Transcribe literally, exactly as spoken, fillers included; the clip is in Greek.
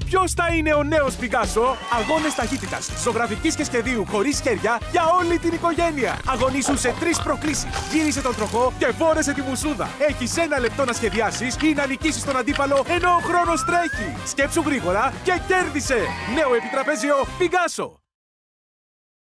Ποιος θα είναι ο νέος Πικάσο? Αγώνες ταχύτητας, ζωγραφικής και σχεδίου χωρίς χέρια για όλη την οικογένεια. Αγωνίσου σε τρεις προκλήσεις. Γύρισε τον τροχό και φόρεσε τη μουσούδα. Έχεις ένα λεπτό να σχεδιάσεις ή να νικήσεις τον αντίπαλο ενώ ο χρόνος τρέχει. Σκέψου γρήγορα και κέρδισε! Νέο επιτραπέζιο Πικάσο.